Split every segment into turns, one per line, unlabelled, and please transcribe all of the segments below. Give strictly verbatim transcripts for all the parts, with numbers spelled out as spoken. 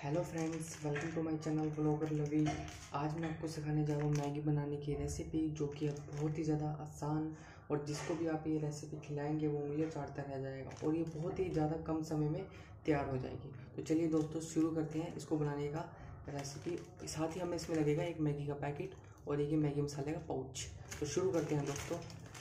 Hello friends, welcome to my channel blogger Lovi. आज मैं आपको सिखाने जा रहा हूँ मैगी बनाने की रेसिपी, जो कि बहुत ही ज़्यादा आसान और जिसको भी आप ये रेसिपी खिलाएंगे वो उंगलियां चाटता रह जाएगा और ये बहुत ही ज़्यादा कम समय में तैयार हो जाएगी। तो चलिए दोस्तों शुरू करते हैं इसको बनाने का रेसिपी। साथ ही हमें इसमें लगेगा एक मैगी का पैकेट और एक ही मैगी मसाले का पाउच। तो शुरू करते हैं दोस्तों।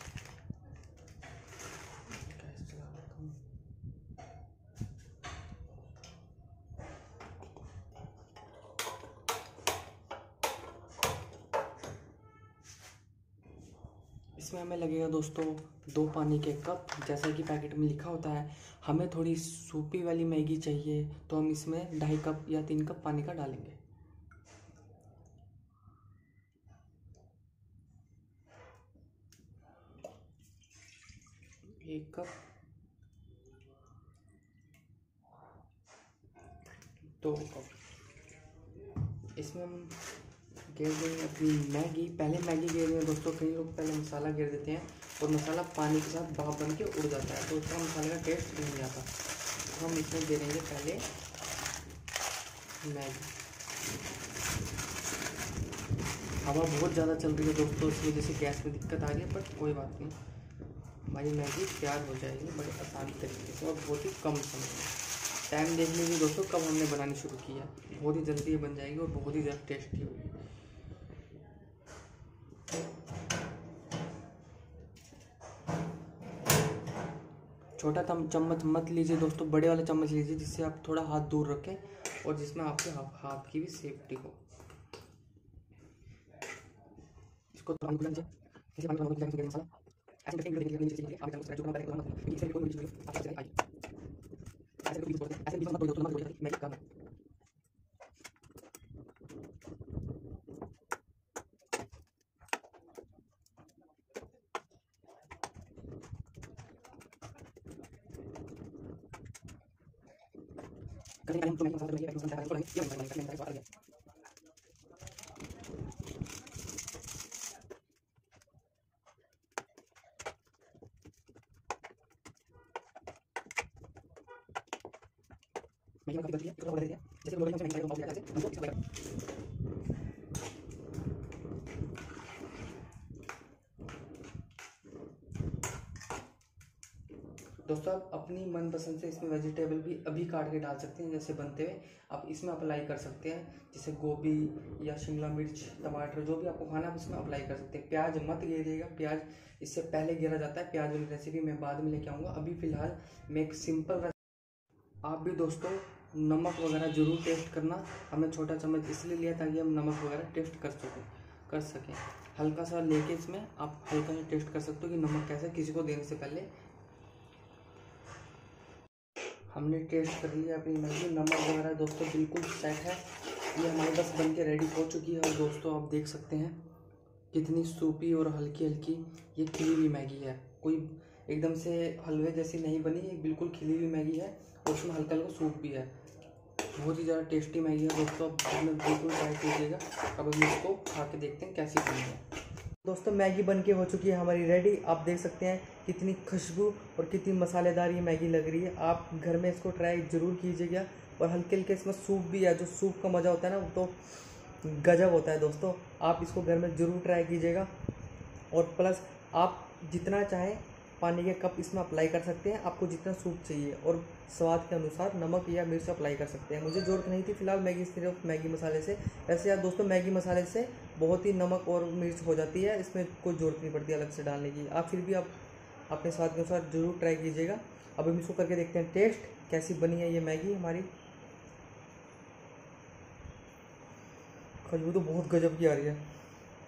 इसमें हमें लगेगा दोस्तों दो पानी के कप, जैसा कि पैकेट में लिखा होता है। हमें थोड़ी सूपी वाली मैगी चाहिए तो हम इसमें ढाई कप या तीन कप पानी का डालेंगे। एक कप, दो कप। इसमें हम गेर देंगे अपनी मैगी। पहले मैगी गेर देंगे दोस्तों। कई लोग पहले मसाला गेर देते हैं और मसाला पानी के साथ भाप बन के उड़ जाता है, तो उसका मसाले का टेस्ट नहीं आता। तो हम इसमें दे देंगे पहले मैगी। हवा बहुत ज़्यादा चल रही है दोस्तों, इस वजह से गैस में दिक्कत आ रही है, बट कोई बात नहीं, हमारी मैगी तैयार हो जाएगी बड़े आसान तरीके से और बहुत ही कम समय में। टाइम देख लीजिए दोस्तों कब हमने बनानी शुरू की है। बहुत ही जल्दी ये बन जाएगी और बहुत ही ज़्यादा टेस्टी होगी। छोटा चम्मच मत लीजिए दोस्तों, बड़े वाला चम्मच लीजिए, जिससे आप थोड़ा हाथ दूर रखें और जिसमें आपके हाथ की भी सेफ्टी हो। इसको पानी खुला लीजिए, इसे पानी खुला लीजिए, मसाला ऐसे करके वीडियो देखने के लिए आप चैनल सब्सक्राइब करना मत भूलिए। इससे कोई वीडियो आप चले आइए ऐसे कोई वीडियो ऐसे वीडियो मत बोलिए दोस्तों, मत बोलिए मैं क्या करूं। कहीं कहीं तो मैं मसाला डालिए, मसाला डालिए, ये मसाला डालिए, ये मसाला डालिए। मैगी काफी बची है, इसको बोल दीजिए। जैसे लोग हमसे मैगी खाएंगे तो ऐसे हमको इसको लगेगा। दोस्तों आप अपनी मनपसंद से इसमें वेजिटेबल भी अभी काट के डाल सकते हैं, जैसे बनते हुए आप इसमें अप्लाई कर सकते हैं, जैसे गोभी या शिमला मिर्च, टमाटर, जो भी आपको खाना है आप इसमें अप्लाई कर सकते हैं। प्याज मत गिरिएगा, प्याज इससे पहले गिरा जाता है। प्याज वाली रेसिपी मैं बाद में लेके आऊँगा। अभी फ़िलहाल मैं एक सिंपल, आप भी दोस्तों नमक वगैरह ज़रूर टेस्ट करना। हमें छोटा चम्मच इसलिए लिया ताकि हम नमक वगैरह टेस्ट कर सकें कर सकें हल्का सा लेके इसमें आप हल्का सा टेस्ट कर सकते हो कि नमक कैसा है। किसी को देने से पहले हमने टेस्ट कर लिया अपनी मैगी। नमक वगैरह दोस्तों बिल्कुल सेट है। ये हमारे बस बन के रेडी हो चुकी है और दोस्तों आप देख सकते हैं कितनी सूपी और हल्की हल्की ये खिली हुई मैगी है। कोई एकदम से हलवे जैसी नहीं बनी, ये बिल्कुल खिली हुई मैगी है और उसमें हल्का हल्का सूप भी है। बहुत ही ज़्यादा टेस्टी मैगी है दोस्तों, आप इसमें बिल्कुल ट्राई कीजिएगा। अब हम इसको खा के देखते हैं कैसी बनी है। दोस्तों मैगी बन के हो चुकी है हमारी रेडी। आप देख सकते हैं कितनी खुशबू और कितनी मसालेदार ये मैगी लग रही है। आप घर में इसको ट्राई ज़रूर कीजिएगा। और हल्के हल्के इसमें सूप भी है, जो सूप का मज़ा होता है ना वो तो गजब होता है दोस्तों। आप इसको घर में ज़रूर ट्राई कीजिएगा। और प्लस आप जितना चाहें पानी के कप इसमें अप्लाई कर सकते हैं, आपको जितना सूप चाहिए, और स्वाद के अनुसार नमक या मिर्च अप्लाई कर सकते हैं। मुझे ज़रूरत नहीं थी फिलहाल मैगी, सिर्फ मैगी मसाले से। वैसे यार दोस्तों मैगी मसाले से बहुत ही नमक और मिर्च हो जाती है, इसमें कोई ज़रूरत नहीं पड़ती अलग से डालने की। आप फिर भी आप अपने स्वाद के अनुसार ज़रूर ट्राई कीजिएगा। अब हम इसको करके देखते हैं टेस्ट कैसी बनी है ये मैगी हमारी। खुशबू तो बहुत गजब की आ रही है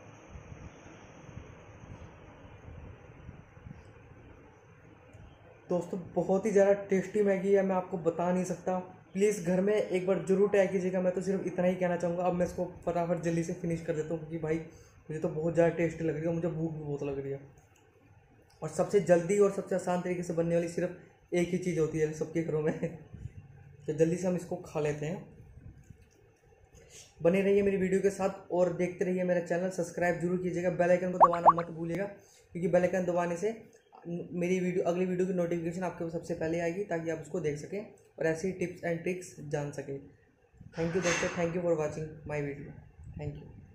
दोस्तों, बहुत ही ज़्यादा टेस्टी मैगी है, मैं आपको बता नहीं सकता। प्लीज़ घर में एक बार ज़रूर ट्राई कीजिएगा। मैं तो सिर्फ इतना ही कहना चाहूँगा। अब मैं इसको फटाफट जल्दी से फिनिश कर देता हूँ, क्योंकि भाई मुझे तो बहुत ज़्यादा टेस्टी लग रही है, मुझे भूख भी बहुत लग रही है। और सबसे जल्दी और सबसे आसान तरीके से बनने वाली सिर्फ एक ही चीज़ होती है सबके घरों में तो जल्दी से हम इसको खा लेते हैं। बने रहिए मेरी वीडियो के साथ और देखते रहिए मेरा चैनल। सब्सक्राइब जरूर कीजिएगा, बेल आइकन को दबाना मत भूलिएगा, क्योंकि बेल आइकन दबाने से मेरी वीडियो अगली वीडियो की नोटिफिकेशन आपके सबसे पहले आएगी, ताकि आप उसको देख सकें और ऐसी टिप्स एंड ट्रिक्स जान सकें।
थैंक यू दोस्तों, thank you for watching my video, thank you.